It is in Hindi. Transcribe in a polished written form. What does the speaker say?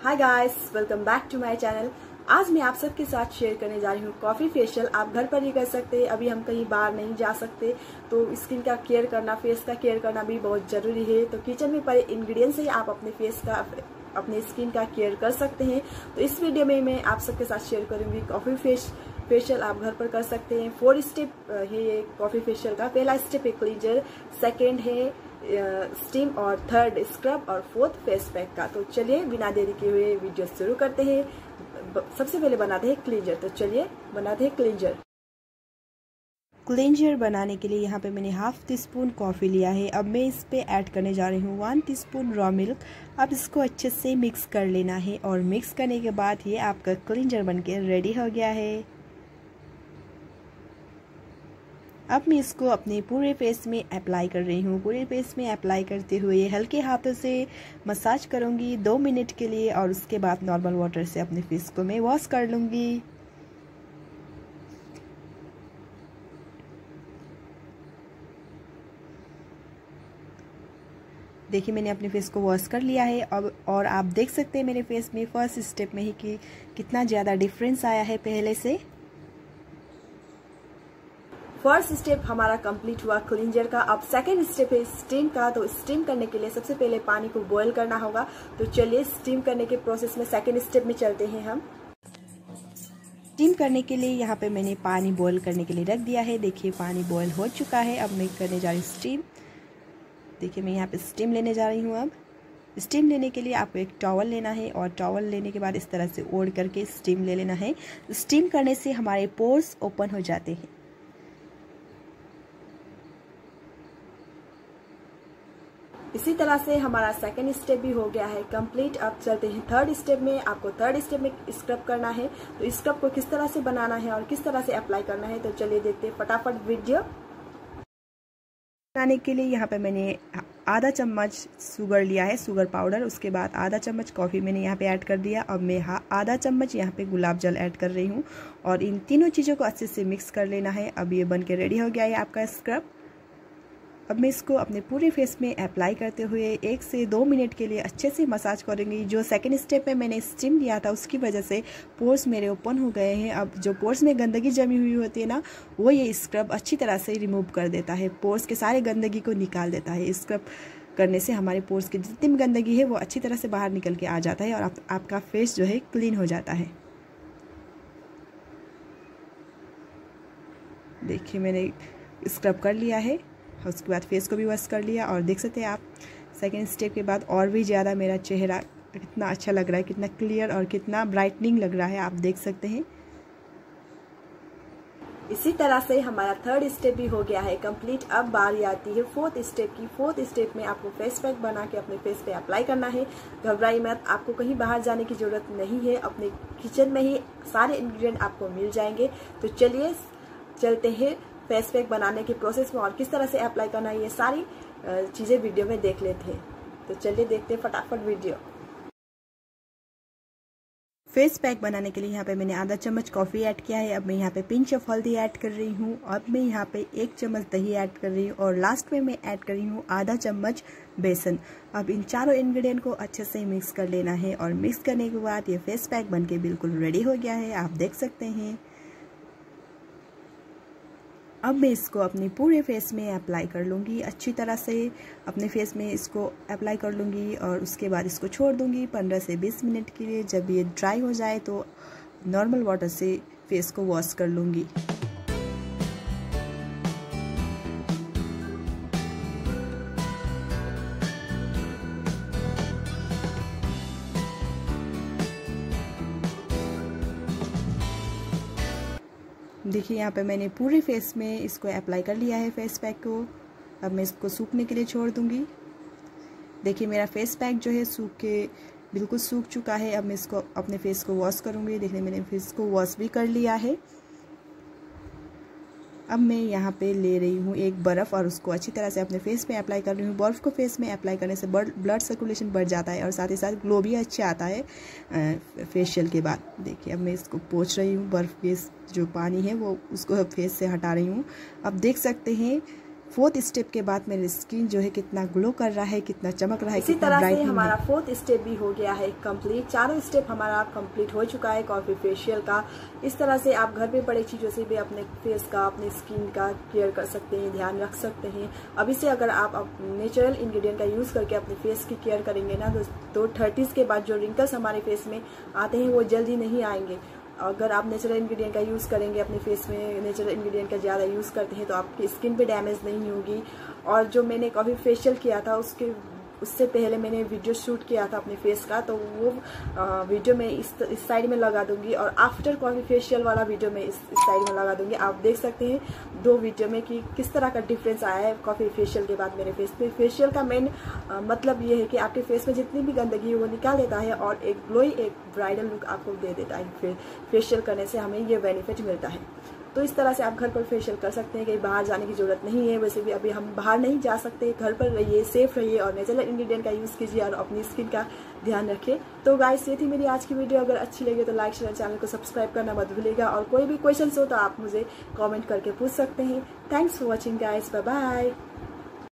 Hi guys, welcome back to my channel. आज मैं आप सबके साथ शेयर करने जा रही हूँ कॉफ़ी फेशियल। आप घर पर ही कर सकते हैं। अभी हम कहीं बाहर नहीं जा सकते तो स्किन का केयर करना, फेस का केयर करना भी बहुत ज़रूरी है। तो किचन में पड़े इंग्रेडिएंट्स से ही आप अपने फेस का, अपने स्किन का केयर कर सकते हैं। तो इस वीडियो में मैं आप सबके साथ शेयर करूँगी कॉफ़ी फेशियल आप घर पर कर सकते हैं। 4 स्टेप है ये कॉफ़ी फेशियल का। पहला स्टेप है क्लींजर, सेकेंड है स्टीम और थर्ड स्क्रब और फोर्थ फेस पैक का। तो चलिए बिना देरी के हुए वीडियो शुरू करते हैं। सबसे पहले बनाते हैं क्लींजर। तो चलिए बनाते हैं क्लींजर। क्लींजर बनाने के लिए यहाँ पे मैंने हाफ टी स्पून कॉफ़ी लिया है। अब मैं इस पे ऐड करने जा रही हूँ 1 टीस्पून रॉ मिल्क। अब इसको अच्छे से मिक्स कर लेना है और मिक्स करने के बाद ये आपका क्लींजर बनके रेडी हो गया है। अब मैं इसको अपने पूरे फेस में अप्लाई कर रही हूँ। पूरे फेस में अप्लाई करते हुए हल्के हाथों से मसाज करूँगी 2 मिनट के लिए और उसके बाद नॉर्मल वाटर से अपने फेस को मैं वॉश कर लूँगी। देखिए मैंने अपने फेस को वॉश कर लिया है अब, और आप देख सकते हैं मेरे फेस में फर्स्ट स्टेप में ही कि कितना ज़्यादा डिफरेंस आया है पहले से। फर्स्ट स्टेप हमारा कंप्लीट हुआ क्लींजर का। अब सेकेंड स्टेप है स्टीम का। तो स्टीम करने के लिए सबसे पहले पानी को बॉईल करना होगा। तो चलिए स्टीम करने के प्रोसेस में सेकेंड स्टेप में चलते हैं हम। स्टीम करने के लिए यहाँ पे मैंने पानी बॉईल करने के लिए रख दिया है। देखिए पानी बॉईल हो चुका है। अब मैं करने जा रही हूँ स्टीम। देखिए मैं यहाँ पे स्टीम लेने जा रही हूँ। अब स्टीम लेने के लिए आपको एक टॉवल लेना है और टॉवल लेने के बाद इस तरह से ओढ़ करके स्टीम ले लेना है। स्टीम करने से हमारे पोर्स ओपन हो जाते हैं। इसी तरह से हमारा सेकेंड स्टेप भी हो गया है कंप्लीट। अब चलते हैं थर्ड स्टेप में। आपको थर्ड स्टेप में स्क्रब करना है। तो स्क्रब को किस तरह से बनाना है और किस तरह से अप्लाई करना है तो चलिए देखते हैं फटाफट वीडियो। बनाने के लिए यहाँ पे मैंने आधा चम्मच शुगर लिया है, शुगर पाउडर। उसके बाद आधा चम्मच कॉफ़ी मैंने यहाँ पे ऐड कर दिया। अब मैं आधा चम्मच यहाँ पे गुलाब जल ऐड कर रही हूँ और इन तीनों चीज़ों को अच्छे से मिक्स कर लेना है। अब ये बन के रेडी हो गया है आपका स्क्रब। अब मैं इसको अपने पूरे फेस में अप्लाई करते हुए 1 से 2 मिनट के लिए अच्छे से मसाज करूँगी। जो सेकंड स्टेप में मैंने स्टीम लिया था उसकी वजह से पोर्स मेरे ओपन हो गए हैं। अब जो पोर्स में गंदगी जमी हुई होती है ना, वो ये स्क्रब अच्छी तरह से रिमूव कर देता है। पोर्स के सारे गंदगी को निकाल देता है। स्क्रब करने से हमारे पोर्स की जितनी भी गंदगी है वो अच्छी तरह से बाहर निकल के आ जाता है और आपका फेस जो है क्लीन हो जाता है। देखिए मैंने स्क्रब कर लिया है। उसके बाद फेस को भी वॉश कर लिया और देख सकते हैं आप सेकेंड स्टेप के बाद और भी ज़्यादा मेरा चेहरा कितना अच्छा लग रहा है, कितना क्लियर और कितना ब्राइटनिंग लग रहा है, आप देख सकते हैं। इसी तरह से हमारा थर्ड स्टेप भी हो गया है कंप्लीट। अब बारी आती है फोर्थ स्टेप की। फोर्थ स्टेप में आपको फेस पैक बना के अपने फेस पे अप्लाई करना है। घबराइए मत, आपको कहीं बाहर जाने की ज़रूरत नहीं है। अपने किचन में ही सारे इंग्रेडिएंट आपको मिल जाएंगे। तो चलिए चलते हैं फेस पैक बनाने के प्रोसेस में और किस तरह से अप्लाई करना है ये सारी चीज़ें वीडियो में देख लेते हैं। तो चलिए देखते हैं फटाफट वीडियो। फेस पैक बनाने के लिए यहाँ पे मैंने आधा चम्मच कॉफ़ी ऐड किया है। अब मैं यहाँ पे पिंच ऑफ हल्दी ऐड कर रही हूँ। अब मैं यहाँ पे 1 चम्मच दही ऐड कर रही हूँ और लास्ट में मैं ऐड कर रही हूँ आधा चम्मच बेसन। अब इन चारों इंग्रेडिएंट को अच्छे से मिक्स कर लेना है और मिक्स करने के बाद ये फेस पैक बन के बिल्कुल रेडी हो गया है, आप देख सकते हैं। अब मैं इसको अपने पूरे फेस में अप्लाई कर लूँगी। अच्छी तरह से अपने फेस में इसको अप्लाई कर लूँगी और उसके बाद इसको छोड़ दूँगी 15 से 20 मिनट के लिए। जब ये ड्राई हो जाए तो नॉर्मल वाटर से फेस को वॉश कर लूँगी। देखिए यहाँ पे मैंने पूरे फेस में इसको अप्लाई कर लिया है फेस पैक को। अब मैं इसको सूखने के लिए छोड़ दूँगी। देखिए मेरा फेस पैक जो है बिल्कुल सूख चुका है। अब मैं इसको अपने फेस को वॉश करूँगी। देखिए मैंने फेस को वॉश भी कर लिया है। अब मैं यहाँ पे ले रही हूँ एक बर्फ़ और उसको अच्छी तरह से अपने फेस में अप्लाई कर रही हूँ। बर्फ़ को फेस में अप्लाई करने से ब्लड सर्कुलेशन बढ़ जाता है और साथ ही साथ ग्लो भी अच्छा आता है फेशियल के बाद। देखिए अब मैं इसको पोंछ रही हूँ। बर्फ़ के जो पानी है वो उसको फेस से हटा रही हूँ। अब देख सकते हैं 4th स्टेप के बाद मेरी स्किन जो है कितना ग्लो कर रहा है, कितना चमक रहा है, इसी तरह से हमारा 4th स्टेप भी हो गया है कंप्लीट। चारों स्टेप हमारा कंप्लीट हो चुका है कॉफी फेशियल का। इस तरह से आप घर पे पड़े चीज़ों से भी अपने फेस का, अपनी स्किन का केयर कर सकते हैं, ध्यान रख सकते हैं। अभी से अगर आप नेचुरल इंग्रेडिएंट का यूज़ करके अपने फेस की केयर करेंगे ना तो 30s के बाद जो रिंकल्स हमारे फेस में आते हैं वो जल्दी नहीं आएंगे। अगर आप नेचुरल इंग्रेडिएंट का यूज़ करेंगे, अपने फेस में नेचुरल इंग्रेडिएंट का ज़्यादा यूज़ करते हैं तो आपकी स्किन पे डैमेज नहीं होगी। और जो मैंने कॉफी फेशियल किया था उससे पहले मैंने वीडियो शूट किया था अपने फेस का, तो वो वीडियो मैं इस साइड में लगा दूंगी और आफ्टर कॉफी फेशियल वाला वीडियो मैं इस साइड में लगा दूंगी। आप देख सकते हैं 2 वीडियो में कि किस तरह का डिफरेंस आया है कॉफी फेशियल के बाद मेरे फेस पे। फेशियल का मेन मतलब ये है कि आपके फेस में जितनी भी गंदगी है वो निकाल देता है और एक ग्लोई, एक ब्राइडल लुक आपको दे देता है। फेशियल करने से हमें ये बेनिफिट मिलता है। तो इस तरह से आप घर पर फेशियल कर सकते हैं, कहीं बाहर जाने की जरूरत नहीं है। वैसे भी अभी हम बाहर नहीं जा सकते, घर पर रहिए, सेफ रहिए और नेचुरल इंग्रेडिएंट का यूज़ कीजिए और अपनी स्किन का ध्यान रखिए। तो गाइस ये थी मेरी आज की वीडियो। अगर अच्छी लगे तो लाइक शेयर, चैनल को सब्सक्राइब करना मत भूलिएगा और कोई भी क्वेश्चन हो तो आप मुझे कॉमेंट करके पूछ सकते हैं। Thanks for watching guys, bye bye.